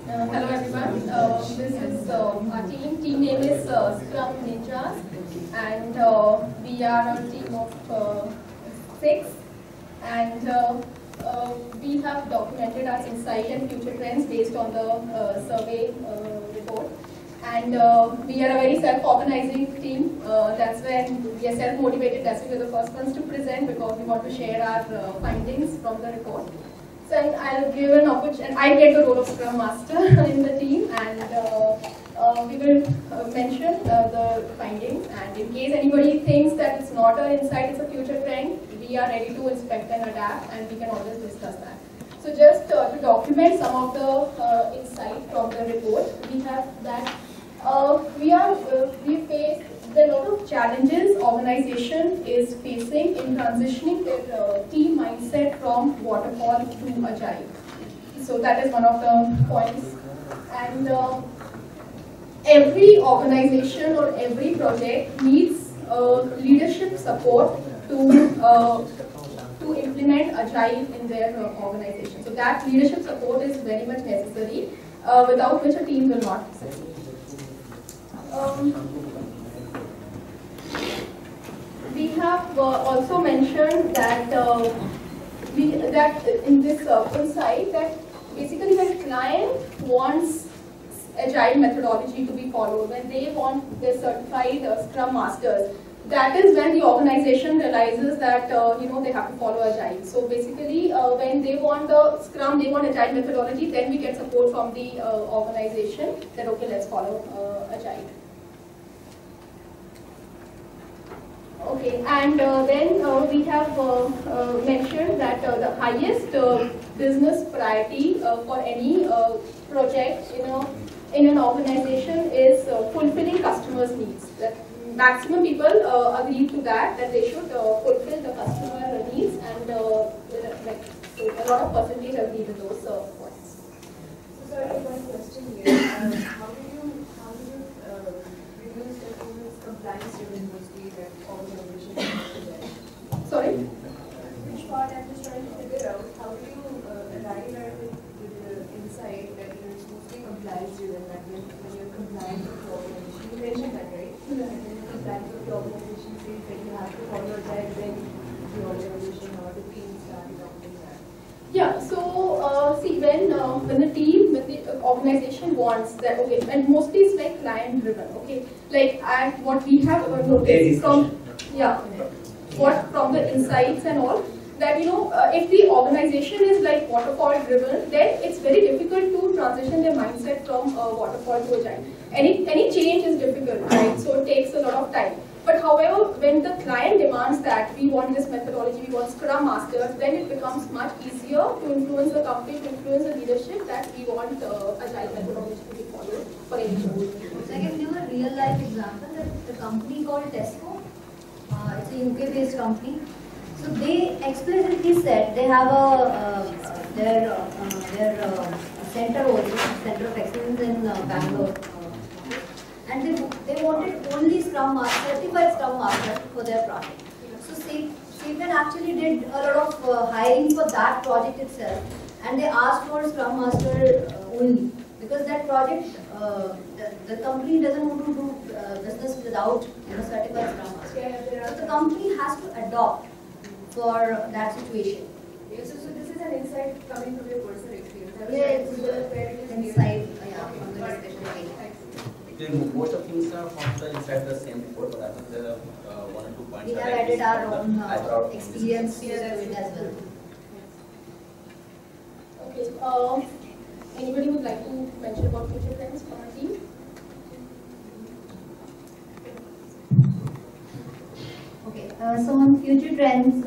Hello everyone. This is our team. Team name is Scrum Ninjas, and we are a team of 6. And we have documented our insight and future trends based on the survey report. And we are a very self-organizing team. That's when we are self-motivated. That's why we are the first ones to present because we want to share our findings from the report. So I'll give an opportunity, and I get the role of Scrum Master in the team, and we will mention the findings. And in case anybody thinks that it's not an insight, it's a future trend, we are ready to inspect and adapt, and we can always discuss that. So just to document some of the insight from the report, we have that we face a lot of challenges organization is facing in transitioning their team mindset from waterfall to agile. So that is one of the points. And every organization or every project needs leadership support to implement agile in their organization. So that leadership support is very much necessary, without which a team will not succeed. We have also mentioned that in this insight that basically when client wants agile methodology to be followed, when they want their certified Scrum Masters, that is when the organization realizes that they have to follow agile. So basically, when they want the Scrum, they want agile methodology, then we get support from the organization that okay, let's follow agile. Okay, and then we have mentioned that the highest business priority for any project in an organization is fulfilling customers' needs. That maximum people agree to that they should fulfill the customer needs, and so a lot of percentage agree to those points. So sorry, one question here. How do you reduce the compliance during those days that organization is? Sorry? Which part I'm just trying to figure out. How do you arrive at with the insight that it's mostly compliance driven, that when you're compliant with the organization, you mentioned that, right? And then you're compliant with the organization says that you have to follow that, then the organization or the team start adopting that. Yeah, so see, when the organization wants that, okay, and mostly it's like client driven, okay, like what we have noticed from from the insights and all, that if the organization is like waterfall driven, then it's very difficult to transition their mindset from waterfall to agile. Any change is difficult, right? So it takes a lot of time. But however, when the client demands that we want this methodology, we want Scrum Masters, then it becomes much easier to influence the company, to influence the leadership that we want agile methodology to be followed for any role. So I can give a real life example. That the company called Tesco, it's a UK-based company. So they explicitly said they have their center also, Center of Excellence in Bangalore. And they wanted only certified Scrum Master for their project. So Stephen actually did a lot of hiring for that project itself, and they asked for Scrum Master only because that project, the company doesn't want to do business without certified Scrum Master. So the company has to adopt for that situation. Yes, so this is an insight coming from your personal experience. Yeah, it's an insight from the discussion. Most of things are from the inside the same report, but I think there are 1 or 2 points. We have added our own experience to it as well. Okay. Anybody would like to mention about future trends from our team? Okay. So on future trends,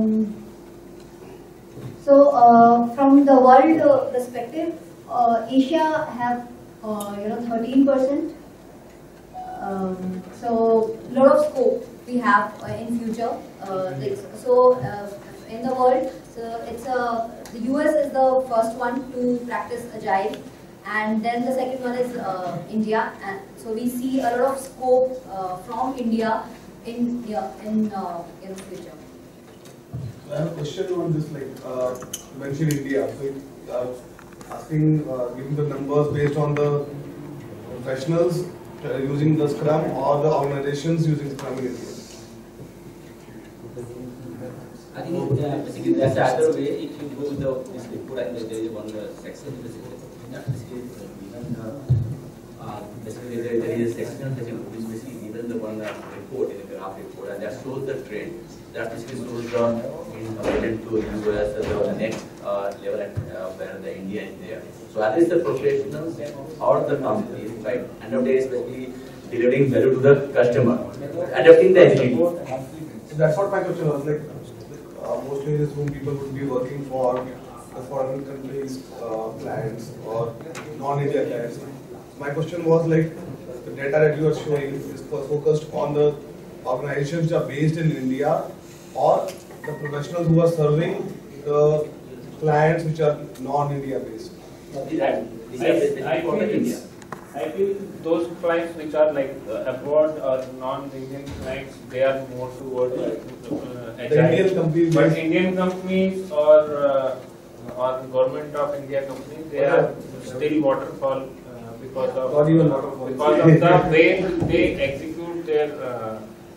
from the world perspective, Asia have 13%. So lot of scope we have in future. In the world, so it's the US is the first one to practice agile, and then the second one is India. And so we see a lot of scope from India in the future. I have a question on this, like you mentioned India. So asking, giving the numbers based on the professionals using the Scrum or the organizations using Scrum in India? I think basically that's the other way. If you go with this report, I think there is one section basically. Basically there is a section which is basically given the one report in the graph report, and that shows the trend. That basically shows the compared to US, the next level at where the India is there. So at least the professionals or the companies, right? End of the day is basically delivering value to the customer, adapting the agility. That's what my question was like. Mostly is whom people would be working for the foreign countries, clients or non-India clients. My question was like the data that you are showing is focused on the organizations which are based in India or the professionals who are serving the clients which are non-India based. I feel those clients which are like abroad or non-Indian clients, they are more towards agile. But Indian companies or government of India companies, they are still waterfall because of the way they execute their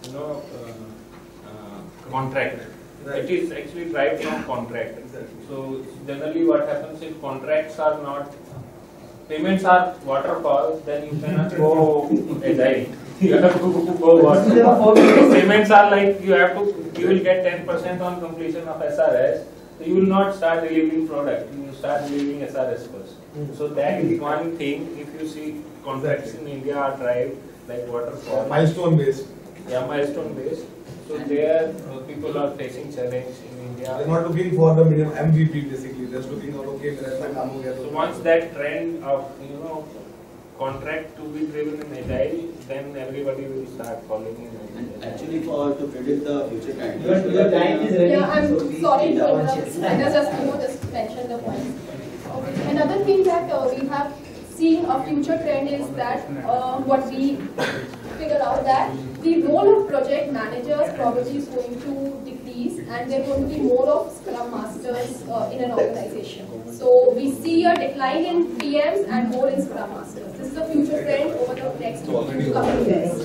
contract. It is actually derived from contract. So generally, what happens if contracts are not, payments are waterfall, then you cannot go agile. You have to go waterfall. Payments are like you will get 10% on completion of SRS. So you will not start delivering product. You will start delivering SRS first. So that is one thing. If you see contracts in India are derived like waterfall. Milestone based. Yeah, milestone based. So there people are facing challenge in India. They're not looking for the minimum MVP basically. They're just looking for okay, so once that trend of contract to be driven in agile, then everybody will start following in agile. And actually, to predict the future trend. Your time is running. Yeah, I'm sorry to interrupt. I just mention the point. Okay. Another thing that we have seen a future trend is that what we figure out that the role of project managers probably is going to decrease, and there are going to be more of Scrum Masters in an organization. So we see a decline in PMs and more in Scrum Masters. This is a future trend over the next couple of years.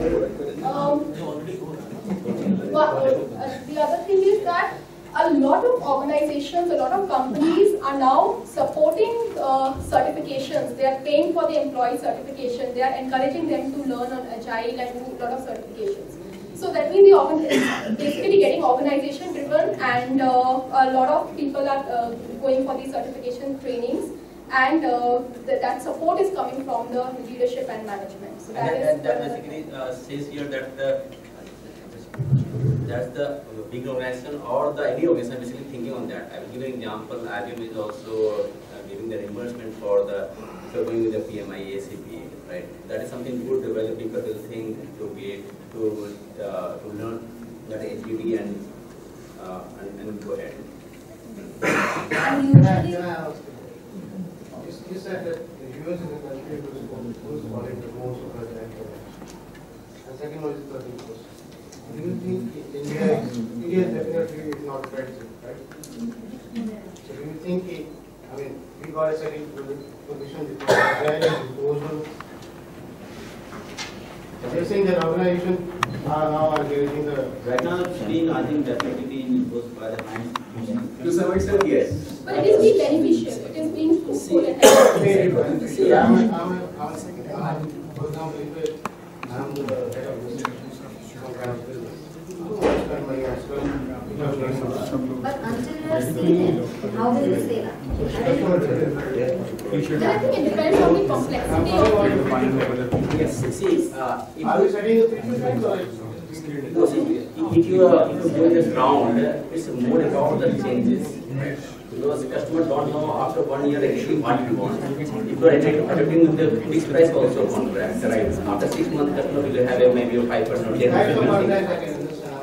The other thing is that a lot of organizations, a lot of companies are now supporting certifications. They are paying for the employee certification. They are encouraging them to learn on Agile and do a lot of certifications. So that means the basically getting organization driven, and a lot of people are going for these certification trainings, and that support is coming from the leadership and management. So that basically says here that that's the big organization or the any organization basically thinking on that. I will give an example. IBM is also giving the reimbursement for the going with the PMI ACP, right? That is something good where the people will think to be to learn that agility and go ahead. You said that the US is a country who's following the most of the time. And second one is 30%. Do you think India definitely is not threat, right? So do you think we got a second position because Agile and proposal. They're saying that organizations are now getting the right now I think definitely being imposed by the client. To some extent, yes. But it is being beneficial. It is being fruitful and helpful. For example, if I'm the head of business, But until you are seeing it, how will you say that? Then I think it depends on the complexity of it. Yes, see, are we setting the future trends or no, see, if you go this round, it's more about the changes. Because the customer don't know after 1 year actually what you want. If you are adapting the fixed price also contract, right? After 6 months, customer will have maybe a 5% or 10%.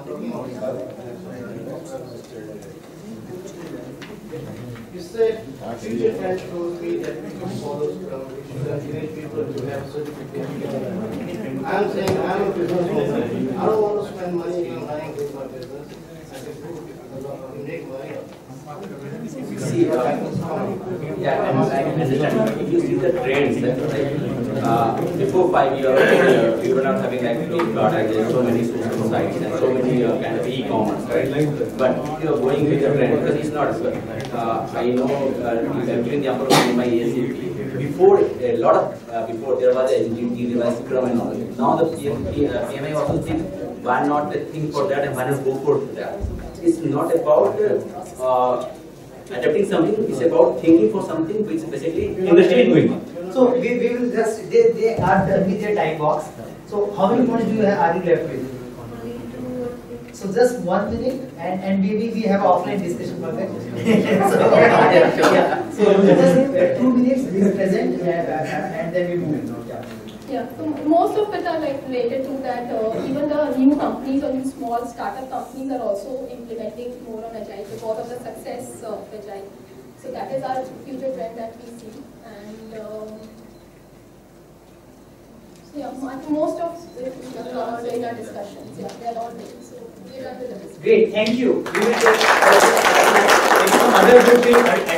You said future trend shows me that we should follow Scrum. We should encourage people to have certification. I'm saying I'm a businessman. I don't want to spend money on running with my business. I can make money. See, yeah, I understand. If you see the trends, before 5 years, we were not having like Flipkart, and there are so many social sites and so many kind of e-commerce, right? But you are going with the trend because it's not. I know, I'm giving the example of my ASAP. Before a lot of before there was a NGT, there was Scrum and all. Now the PMI also think why not think for that and why not go for that. It's not about adapting something, it's about thinking for something which basically industry is doing. So we will just, they are done with their time box. So how many minutes do you have, are you left with? So just 1 minute and maybe we have offline discussion for that. So just 2 minutes please present and then we move. Yeah, so most of it are like related to that. Even the new companies or new small startup companies are also implementing more on Agile because of the success of Agile. So that is our future trend that we see. And so yeah, most of it is all in our discussions. Yeah, they are all there. So we are done with the discussion. Great, thank you. We will take some other good things.